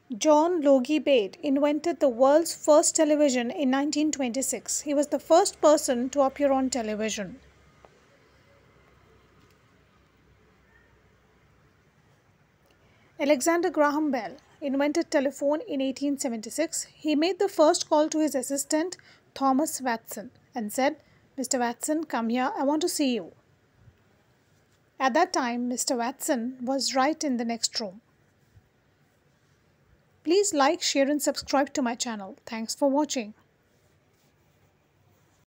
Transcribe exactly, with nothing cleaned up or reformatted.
John Logie Baird invented the world's first television in nineteen twenty-six. He was the first person to appear on television. Alexander Graham Bell invented telephone in eighteen seventy-six. He made the first call to his assistant, Thomas Watson, and said, "Mister Watson, come here, I want to see you." At that time, Mister Watson was right in the next room. Please like, share and subscribe to my channel. Thanks for watching.